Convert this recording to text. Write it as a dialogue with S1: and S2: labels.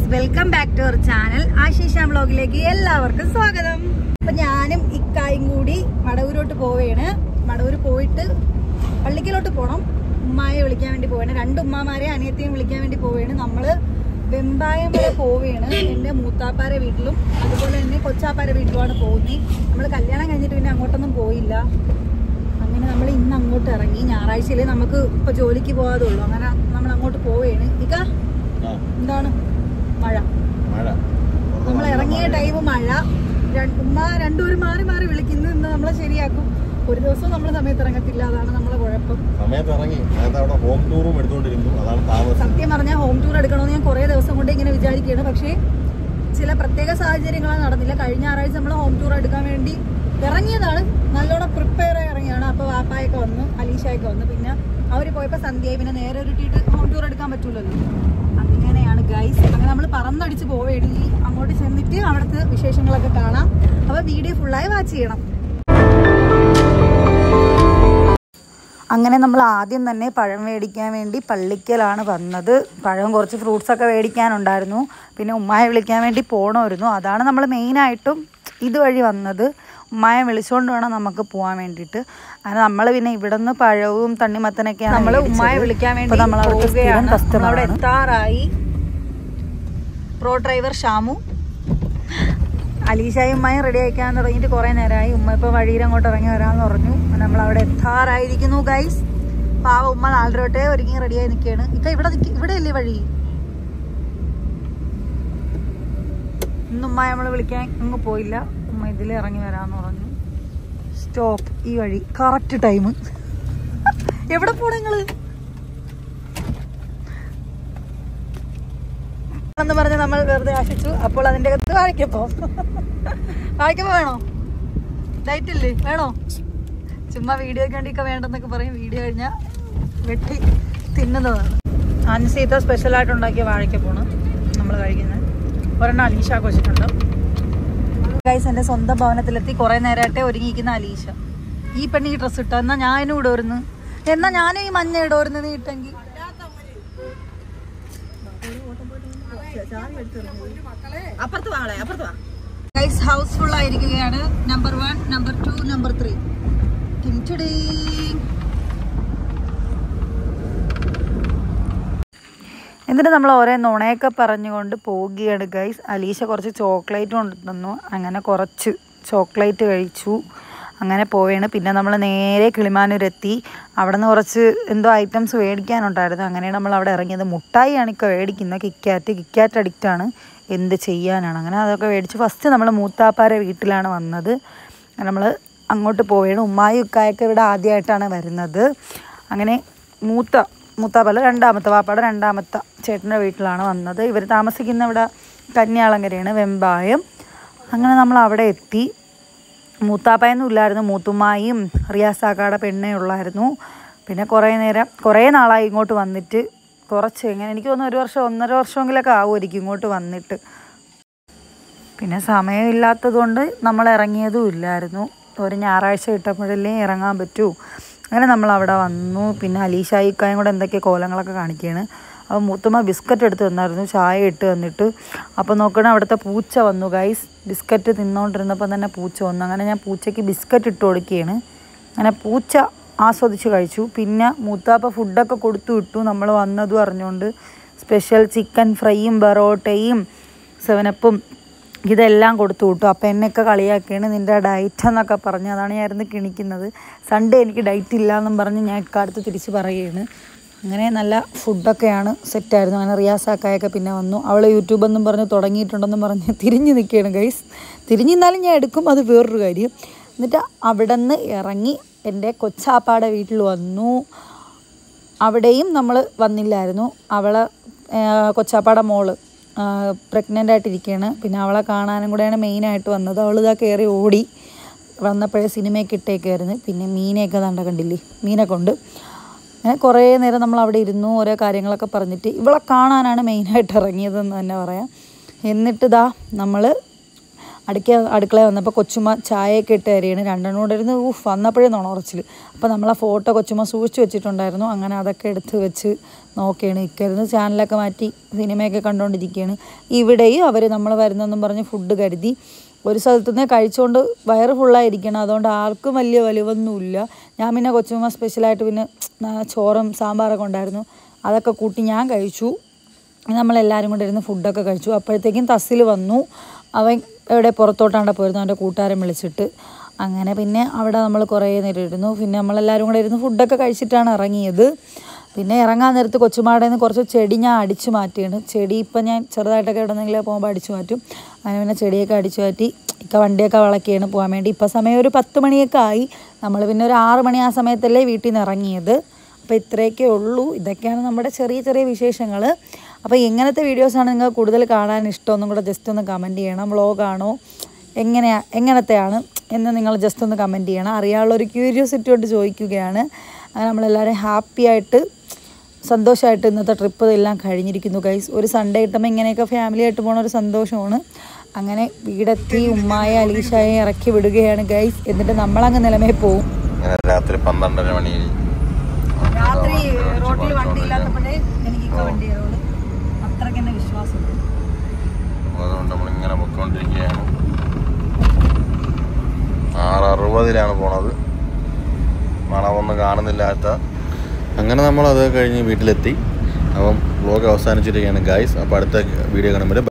S1: Welcome back to our channel Ashisha വ്ലോഗിലേക്ക് എല്ലാവർക്കും സ്വാഗതം. അപ്പൊ ഞാനും ഇക്കായും കൂടി മടവൂരോട്ട് പോവുകയാണ്. മടവൂര് പോയിട്ട് പള്ളിക്കലോട്ട് പോകണം. ഉമ്മായെ വിളിക്കാൻ വേണ്ടി പോവുകയാണ്. രണ്ട് ഉമ്മാമാരെ അനിയത്തിയും വിളിക്കാൻ വേണ്ടി പോവുകയാണ്. നമ്മള് വെമ്പായം വരെ പോവുകയാണ്. എന്റെ മൂത്താപ്പാരെ വീട്ടിലും അതുപോലെ തന്നെ കൊച്ചാപ്പാരെ വീട്ടിലുമാണ് പോകുന്നത്. നമ്മൾ കല്യാണം കഴിഞ്ഞിട്ട് പിന്നെ അങ്ങോട്ടൊന്നും പോയില്ല. അങ്ങനെ നമ്മൾ ഇന്ന് അങ്ങോട്ട് ഇറങ്ങി. ഞായറാഴ്ചയിലേ നമുക്ക് ഇപ്പൊ ജോലിക്ക് പോകാതുള്ളൂ. അങ്ങനെ നമ്മൾ അങ്ങോട്ട് പോവുകയാണ്. ഇക്ക എന്താണ് മഴ? നമ്മൾ ഇറങ്ങിയ ടൈം മഴ. ഉമ്മ രണ്ടുപേരും മാറി മാറി വിളിക്കുന്നു. ഇന്ന് നമ്മളെ ശരിയാക്കും. ഒരു ദിവസം നമ്മൾ സമയത്ത് ഇറങ്ങത്തില്ല. അതാണ് നമ്മളെ കുഴപ്പം. സത്യം പറഞ്ഞാൽ ഹോം ടൂർ എടുക്കണമെന്ന് ഞാൻ കുറെ ദിവസം കൊണ്ട് ഇങ്ങനെ വിചാരിക്കുകയാണ്. പക്ഷേ ചില പ്രത്യേക സാഹചര്യങ്ങളാണ് നടന്നില്ല. കഴിഞ്ഞ ഞായറാഴ്ച നമ്മൾ ഹോം ടൂർ എടുക്കാൻ വേണ്ടി ഇറങ്ങിയതാണ്. നല്ലോണം പ്രിപ്പയർ ആയി ഇറങ്ങിയാണ്. അപ്പോൾ വാപ്പായൊക്കെ വന്നു, അലീഷയൊക്കെ വന്നു. പിന്നെ അവർ പോയപ്പോൾ സന്ധ്യയായി. പിന്നെ നേരെ ഒരുട്ടിയിട്ട് ഹോം ടൂർ എടുക്കാൻ പറ്റൂലല്ലോ. അങ്ങനെയാണ് ഗൈസ്. അങ്ങനെ നമ്മൾ പറന്നടിച്ച് പോവുകയാണ്. അങ്ങോട്ട് ചെന്നിട്ട് അവിടുത്തെ വിശേഷങ്ങളൊക്കെ കാണാം. അപ്പോൾ വീഡിയോ ഫുള്ളായി വാച്ച് ചെയ്യണം. അങ്ങനെ നമ്മൾ ആദ്യം തന്നെ പഴം മേടിക്കാൻ വേണ്ടി പള്ളിക്കലാണ് വന്നത്. പഴം കുറച്ച് ഫ്രൂട്ട്സൊക്കെ മേടിക്കാനുണ്ടായിരുന്നു. പിന്നെ ഉമ്മായെ വിളിക്കാൻ വേണ്ടി പോകണമായിരുന്നു. അതാണ് നമ്മൾ മെയിനായിട്ടും ഇതുവഴി വന്നത്. ഉമ്മായെ വിളിച്ചുകൊണ്ട് വേണം നമുക്ക് പോകാൻ വേണ്ടിയിട്ട്. അങ്ങനെ നമ്മൾ പിന്നെ ഇവിടെ നിന്ന് പഴവും തണ്ണിമത്തനൊക്കെയാണ് നമ്മൾ ഉമ്മായെ വിളിക്കാൻ വേണ്ടി അവിടെ എത്താറായി. പ്രോ ഡ്രൈവർ ഷാമു, അലീഷയും ഉമ്മയും റെഡി ആയിക്കാൻ തുടങ്ങിയിട്ട് കുറേ നേരമായി. ഉമ്മ ഇപ്പോൾ വഴിയിൽ അങ്ങോട്ട് ഇറങ്ങി വരാമെന്ന് പറഞ്ഞു. നമ്മളവിടെ എത്താറായിരിക്കുന്നു ഗൈസ്. പാവ ഉമ്മ 4:30 തൊട്ടേ ഒരുങ്ങി റെഡിയായി നിൽക്കുകയാണ്. ഇപ്പം ഇവിടെ അല്ലേ വഴി? ഇന്ന് ഉമ്മ നമ്മൾ വിളിക്കാൻ അങ്ങ് പോയില്ല. ഉമ്മ ഇതിൽ ഇറങ്ങി വരാമെന്ന് പറഞ്ഞു. സ്റ്റോപ്പ് ഈ വഴി. Correct time. എവിടെ പോണ നിങ്ങള് എന്ന് പറഞ്ഞ് നമ്മൾ വെറുതെ ആശിച്ചു. അപ്പോൾ അതിൻ്റെ അകത്ത് വാഴക്കപ്പോ വേണോ? ഡയറ്റ് ഇല്ലേ? വേണോ? ചുമ്മാ വീഡിയോയ്ക്ക് വേണ്ടിയൊക്കെ വേണ്ടെന്നൊക്കെ പറയും. വീഡിയോ കഴിഞ്ഞാൽ വെട്ടി തിന്നുന്നതാണ്. അൻസീത്ത സ്പെഷ്യലായിട്ട് ഉണ്ടാക്കിയ വാഴക്കപ്പോണ് നമ്മൾ കഴിക്കുന്നത്. ഒരെണ്ണം അലീഷ വെച്ചിട്ടുണ്ട് ഗൈസ്. എൻ്റെ സ്വന്തം ഭവനത്തിലെത്തി. കുറേ നേരമായിട്ടേ ഒരുങ്ങിയിരിക്കുന്ന അലീഷ. ഈ പെണ്ണി ഡ്രസ്സ് ഇട്ടോ? എന്നാൽ ഞാനും ഇടുമായിരുന്നു. എന്നാൽ ഞാനും ഈ മഞ്ഞ ഇടുമായിരുന്നു നീ ഇട്ടെങ്കിൽ. അപ്പുറത്ത് വാളെ അപ്പുറത്ത് വാ ഗൈസ്. ഹൗസ് ഫുൾ ആയിരിക്കുകയാണ്. Number 1, number 2, number 3. എന്നിട്ട് നമ്മൾ ഓരോ നുണയൊക്കെ പറഞ്ഞുകൊണ്ട് പോവുകയാണ് ഗൈസ്. അലീഷ കുറച്ച് ചോക്ലേറ്റ് കൊണ്ടുതന്നു. അങ്ങനെ കുറച്ച് ചോക്ലേറ്റ് കഴിച്ചു. അങ്ങനെ പോവുകയാണ്. പിന്നെ നമ്മൾ നേരെ കിളിമാനൂരെത്തി. അവിടെ നിന്ന് കുറച്ച് എന്തോ ഐറ്റംസ് മേടിക്കാനുണ്ടായിരുന്നു. അങ്ങനെയാണ് നമ്മൾ അവിടെ ഇറങ്ങിയത്. മുട്ടായിയാണ് ഇപ്പോൾ മേടിക്കുന്നത്. കിക്കാറ്റ് അഡിക്റ്റാണ്. എന്ത് ചെയ്യാനാണ്. അങ്ങനെ അതൊക്കെ മേടിച്ച് ഫസ്റ്റ് നമ്മൾ മൂത്താപ്പാരെ വീട്ടിലാണ് വന്നത്. നമ്മൾ അങ്ങോട്ട് പോവുകയാണ്. ഉമ്മായും ഉക്കായൊക്കെ ഇവിടെ ആദ്യമായിട്ടാണ് വരുന്നത്. അങ്ങനെ മൂത്താപ്പല്ല രണ്ടാമത്തെ വാപ്പാടെ രണ്ടാമത്തെ ചേട്ടൻ്റെ വീട്ടിലാണ് വന്നത്. ഇവർ താമസിക്കുന്ന ഇവിടെ കന്യാളങ്കരയാണ്, വെമ്പായം. അങ്ങനെ നമ്മൾ അവിടെ എത്തി. മൂത്താപ്പായൊന്നും ഇല്ലായിരുന്നു. മൂത്തുമ്മായും റിയാസാക്കാടെ പെണ്ണേ ഉള്ളായിരുന്നു. പിന്നെ കുറേ നാളായി ഇങ്ങോട്ട് വന്നിട്ട്. എങ്ങനെ എനിക്ക് തോന്നുന്നു 1 വർഷം 1.5 വർഷമെങ്കിലൊക്കെ ആവുമായിരിക്കും ഇങ്ങോട്ട് വന്നിട്ട്. പിന്നെ സമയമില്ലാത്തത് കൊണ്ട് നമ്മൾ ഇറങ്ങിയതും ഇല്ലായിരുന്നു. ഒരു ഞായറാഴ്ച കിട്ടുമ്പോഴല്ലേ ഇറങ്ങാൻ പറ്റൂ. അങ്ങനെ നമ്മൾ അവിടെ വന്നു. പിന്നെ അലീഷായിക്കായും കൂടെ എന്തൊക്കെ കോലങ്ങളൊക്കെ കാണിക്കുകയാണ്. അപ്പോൾ മൂത്തുമ്മ ബിസ്ക്കറ്റ് എടുത്ത് തന്നായിരുന്നു, ചായ ഇട്ട് തന്നിട്ട്. അപ്പോൾ നോക്കണം അവിടുത്തെ പൂച്ച വന്നു ഗൈസ്. ബിസ്ക്കറ്റ് തിന്നുകൊണ്ടിരുന്നപ്പോൾ തന്നെ പൂച്ച വന്നു. അങ്ങനെ ഞാൻ പൂച്ചയ്ക്ക് ബിസ്ക്കറ്റ് ഇട്ട് കൊടുക്കുകയാണ്. അങ്ങനെ പൂച്ച ആസ്വദിച്ച് കഴിച്ചു. പിന്നെ മൂത്താപ്പ ഫുഡൊക്കെ കൊടുത്തു വിട്ടു. നമ്മൾ വന്നതും അറിഞ്ഞുകൊണ്ട് സ്പെഷ്യൽ ചിക്കൻ ഫ്രൈയും ബറോട്ടയും 7-അപ്പും ഇതെല്ലാം കൊടുത്തു വിട്ടു. അപ്പോൾ എന്നെയൊക്കെ കളിയാക്കിയാണ് നിൻ്റെ ഡയറ്റ് എന്നൊക്കെ പറഞ്ഞ്. അതാണ് ഞാൻ ഇരുന്ന് കിണിക്കുന്നത്. സൺഡേ എനിക്ക് ഡയറ്റ് ഇല്ല എന്നും പറഞ്ഞ് ഞാൻ ഇക്കാലത്ത് തിരിച്ച് പറയുകയാണ്. അങ്ങനെ നല്ല ഫുഡൊക്കെയാണ്, സെറ്റായിരുന്നു. അങ്ങനെ റിയാസാക്കായൊക്കെ പിന്നെ വന്നു. അവൾ യൂട്യൂബെന്നും പറഞ്ഞ് തുടങ്ങിയിട്ടുണ്ടെന്നും പറഞ്ഞ് തിരിഞ്ഞ് നിൽക്കുകയാണ് ഗൈസ്. തിരിഞ്ഞിരുന്നാലും ഞാൻ എടുക്കും, അത് വേറൊരു കാര്യം. എന്നിട്ട് അവിടെ നിന്ന് ഇറങ്ങി എൻ്റെ കൊച്ചാപ്പാടെ വീട്ടിൽ വന്നു. അവിടെയും നമ്മൾ വന്നില്ലായിരുന്നു. കൊച്ചാപ്പാടെ മോള് പ്രഗ്നൻ്റ് ആയിട്ടിരിക്കുകയാണ്. പിന്നെ അവളെ കാണാനും കൂടെയാണ് മെയിനായിട്ട് വന്നത്. അവളിതാ കയറി ഓടി. വന്നപ്പോഴേ സിനിമയൊക്കെ ഇട്ടേക്കായിരുന്നു. പിന്നെ മീനെയൊക്കെ കണ്ടില്ലേ, മീനെ കൊണ്ട്. അങ്ങനെ കുറേ നേരം നമ്മൾ അവിടെ ഇരുന്നു. ഓരോ കാര്യങ്ങളൊക്കെ പറഞ്ഞിട്ട് ഇവളെ കാണാനാണ് മെയിനായിട്ട് ഇറങ്ങിയതെന്ന് തന്നെ പറയാം. എന്നിട്ട് നമ്മൾ അടുക്കള വന്നപ്പോൾ കൊച്ചുമ്മ ചായയൊക്കെ ഇട്ട് തരികയാണ്. രണ്ടെണ്ണം കൂടെ ഇരുന്ന് വന്നപ്പോഴേ നുണറച്ചിൽ. അപ്പോൾ നമ്മൾ ആ ഫോട്ടോ കൊച്ചുമ്മ സൂക്ഷിച്ച് വെച്ചിട്ടുണ്ടായിരുന്നു. അങ്ങനെ അതൊക്കെ എടുത്ത് വെച്ച് നോക്കുകയാണ്. ഇക്കരുന്ന് ചാനലൊക്കെ മാറ്റി സിനിമയൊക്കെ കണ്ടുകൊണ്ടിരിക്കുകയാണ്. ഇവിടെയും അവർ നമ്മൾ വരുന്നെന്നും പറഞ്ഞ് ഫുഡ് കരുതി. ഒരു സ്ഥലത്തുനിന്ന് കഴിച്ചുകൊണ്ട് വയറ് ഫുള്ളായിരിക്കണം. അതുകൊണ്ട് ആർക്കും വലിയ വലിവൊന്നുമില്ല. ഞാൻ പിന്നെ കൊച്ചുമ്മ സ്പെഷ്യലായിട്ട് പിന്നെ ചോറും സാമ്പാറൊക്കെ ഉണ്ടായിരുന്നു, അതൊക്കെ കൂട്ടി ഞാൻ കഴിച്ചു. നമ്മളെല്ലാവരും കൂടെ ഇരുന്ന് ഫുഡൊക്കെ കഴിച്ചു. അപ്പോഴത്തേക്കും തസ്സിൽ വന്നു. അവൻ എവിടെ പുറത്തോട്ടാണ്ട് പോയിരുന്നു അവൻ്റെ കൂട്ടുകാരൻ വിളിച്ചിട്ട്. അങ്ങനെ പിന്നെ അവിടെ നമ്മൾ കുറേ നേരം ഇരുന്നു. പിന്നെ നമ്മളെല്ലാവരും കൂടെ ഇരുന്ന് ഫുഡൊക്കെ കഴിച്ചിട്ടാണ് ഇറങ്ങിയത്. പിന്നെ ഇറങ്ങാൻ നേരത്ത് കൊച്ചുമാടെ നിന്ന് കുറച്ച് ചെടി ഞാൻ അടിച്ചു മാറ്റിയാണ്. ചെടി ഇപ്പം ഞാൻ ചെറുതായിട്ടൊക്കെ ഇടുന്നെങ്കിൽ പോകുമ്പോൾ അടിച്ചു മാറ്റും. അങ്ങനെ പിന്നെ ചെടിയൊക്കെ അടിച്ചു മാറ്റി ഇക്ക വണ്ടിയൊക്കെ വളക്കിയാണ് പോകാൻ വേണ്ടി. ഇപ്പം സമയം ഒരു 10 മണിയൊക്കെ ആയി. നമ്മൾ പിന്നെ ഒരു 6 മണി ആ സമയത്തല്ലേ വീട്ടിൽ നിന്ന് ഇറങ്ങിയത്. അപ്പോൾ ഇത്രയൊക്കെ ഉള്ളൂ. ഇതൊക്കെയാണ് നമ്മുടെ ചെറിയ ചെറിയ വിശേഷങ്ങൾ. അപ്പോൾ എങ്ങനത്തെ വീഡിയോസാണ് നിങ്ങൾക്ക് കൂടുതൽ കാണാൻ ഇഷ്ടമെന്നും കൂടെ ജസ്റ്റ് ഒന്ന് കമൻറ്റ് ചെയ്യണം. വ്ളോഗാണോ എങ്ങനത്തെയാണ് എന്ന് നിങ്ങൾ ജസ്റ്റ് ഒന്ന് കമൻറ്റ് ചെയ്യണം. അറിയാനുള്ളൊരു ക്യൂരിയോസിറ്റി കൊണ്ട് ചോദിക്കുകയാണ്. അങ്ങനെ നമ്മളെല്ലാവരും ഹാപ്പിയായിട്ട് സന്തോഷമായിട്ട് ഇന്നത്തെ ട്രിപ്പ് എല്ലാം കഴിഞ്ഞിരിക്കുന്നു ഗൈസ്. ഒരു സൺഡേ കിട്ടുമ്പോൾ ഇങ്ങനെയൊക്കെ ഫാമിലി ആയിട്ട് പോകുന്ന ഒരു സന്തോഷമാണ്. അങ്ങനെ വീടെത്തി ഉമ്മായ അലീഷയെ ഇറക്കി വിടുകയാണ് ഗൈസ്. എന്നിട്ട് നമ്മളങ്ങ് നിലമേ പോവും.
S2: രാത്രി 12:30 മണി.
S1: രാത്രി റോഡിൽ വണ്ടി ഇല്ലാത്തപ്പോഴേ എനിക്ക് വണ്ടിയോട് അത്രയ്ക്ക് തന്നെ വിശ്വാസമുണ്ട്.
S2: അതുകൊണ്ട് നമ്മളിങ്ങനെ പൊയ്ക്കൊണ്ടിരിക്കുകയാണ്. 6:60 പോണത്. മണമൊന്നും കാണുന്നില്ലാത്ത. അങ്ങനെ നമ്മളത് കഴിഞ്ഞ് വീട്ടിലെത്തി. അപ്പം വ്ലോഗ് അവസാനിച്ചിരിക്കുകയാണ് ഗൈസ്. അപ്പോൾ അടുത്ത വീഡിയോ കാണുമ്പോൾ